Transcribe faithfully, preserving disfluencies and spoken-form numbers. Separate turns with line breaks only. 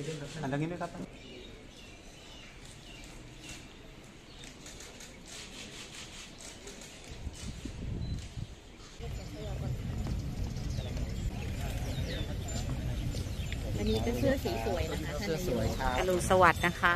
Andanginด้วยครับ
อันนี้เป็นเสื้อสีสวยนะคะเสื้อสวยครับอรุณสวัสดิ์นะคะ